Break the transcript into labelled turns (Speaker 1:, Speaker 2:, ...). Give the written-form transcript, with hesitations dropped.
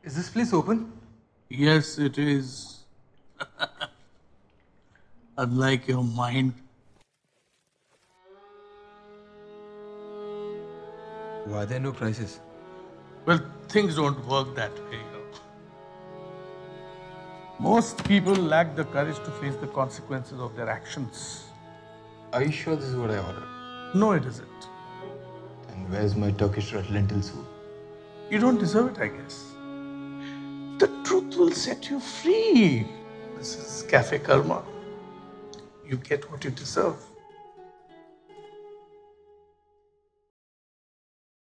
Speaker 1: Is this place open?
Speaker 2: Yes, it is. Unlike your mind.
Speaker 1: Why are there no prices?
Speaker 2: Well, things don't work that way, you know. Most people lack the courage to face the consequences of their actions.
Speaker 1: Are you sure this is what I ordered?
Speaker 2: No, it isn't.
Speaker 1: And where's my Turkish red lentil soup?
Speaker 2: You don't deserve it, I guess. The truth will set you free. This is Cafe Karma. You get what you deserve.